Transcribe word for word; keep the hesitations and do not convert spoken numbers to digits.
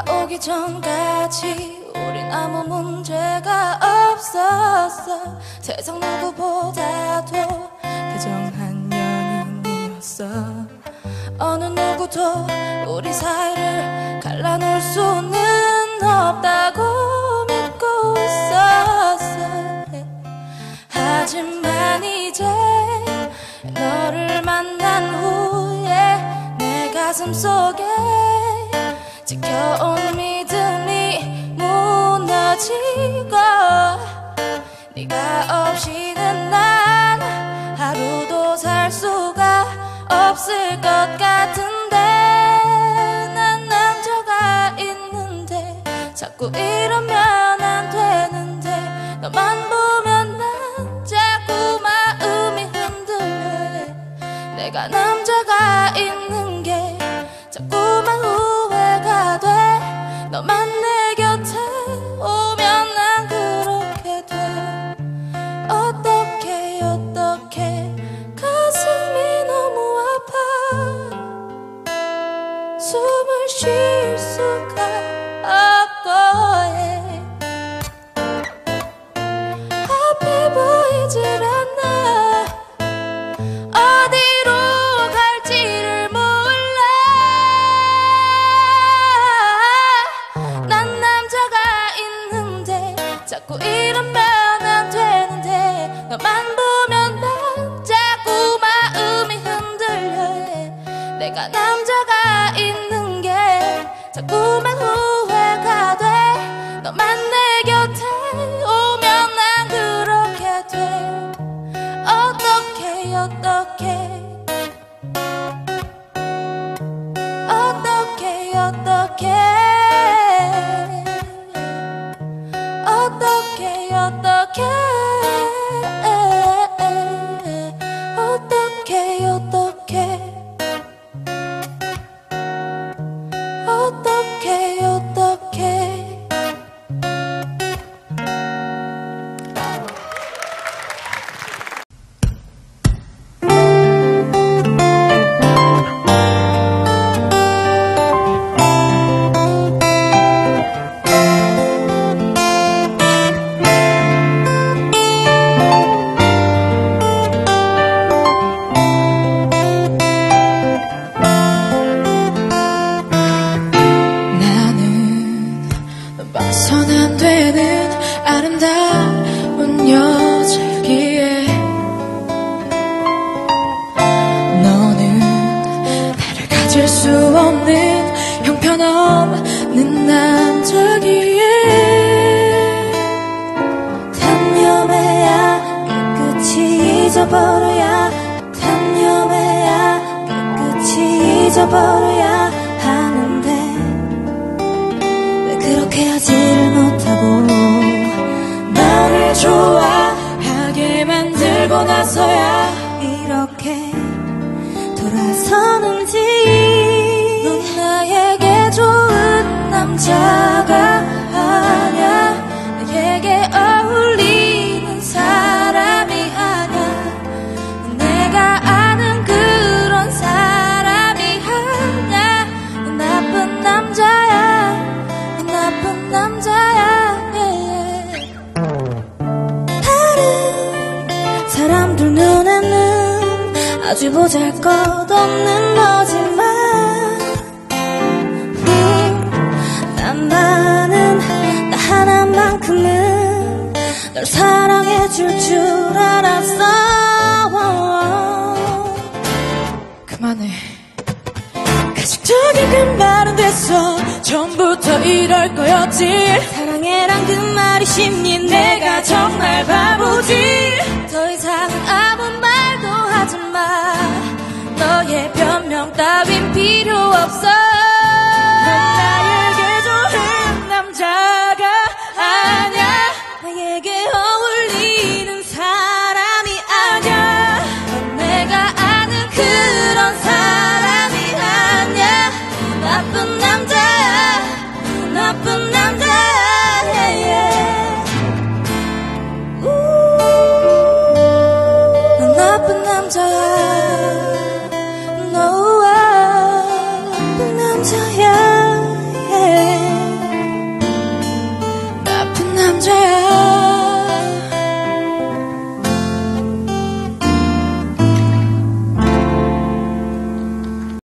네가 오기 전까지 우린 아무 문제가 없었어. 세상 누구보다도 다정한 연인이었어. 어느 누구도 우리 사이를 갈라놓을 수는 없다고 믿고 있었어. 하지만 이제 너를 만난 후에 내 가슴 속에 지켜온 믿음이 무너지고, 네가 없이는 난 하루도 살 수가 없을 것 같은데. 난 남자가 있는데 자꾸 이러면 안 되는데, 너만 보면 난 자꾸 마음이 흔들려. 내가 남자가 있는 게 자꾸만 후회가 돼. 너만 내 곁에 오면 난 그렇게 돼. 어떡해 어떡해 가슴이 너무 아파. 숨을 쉴 수가 없고 해. 앞에 보이질 않나. 어디로 갈지를 몰라. 난 남자가 있는데 자꾸 이러면 안 되는데, 너만 보면 난 자꾸 마음이 흔들려 해. 내가 남자가 있는 게 자꾸만 후회가 돼. 너만 내 곁에 오면 난 그렇게 돼. 어떡해 어떡해 어떡해 어떡해 어떡해 어떡해 어떡해 어떡해 어떡해 어떡해. 나는 넌 봐선 안 되는 아름다운 여자기에, 너는 나를 가질 수 없는 형편없는 남자기에. 단념해야 깨끗이 잊어버려야, 단념해야 깨끗이 잊어버려야 하는데, 왜 그렇게 하지를 못하고 나를 좋아하게 만들고 나서야 이렇게 돌아서는지. 넌 나에게 좋은 남자가 아냐. 나에게 어울리는 사람이 아냐. 내가 아는 그런 사람이 아냐. 넌 나쁜 남자야. 넌 나쁜 남자야. yeah. 다른 사람들 눈에는 아주 보잘것없는 너지만, 음, 나만은 나 하나만큼은 널 사랑해줄 줄 알았어. 그만해. 가식적인 그 말은 됐어. 처음부터 이럴 거였지. 사랑해란 그 말이 심니. 내가 정말 바보지. 더 이상은 아무 말도 하지 마. 너의 변명 따윈 필요 없어. 넌 나에게 좋은 남자가 아냐. 나에게 어울리는 사람이 아냐. 넌 내가 아는 그런 사람이 아냐. 나쁜 남자야. 나쁜 남자야. yeah, yeah. 넌 나쁜 남자야. No, 나쁜 남자야. yeah. 남자야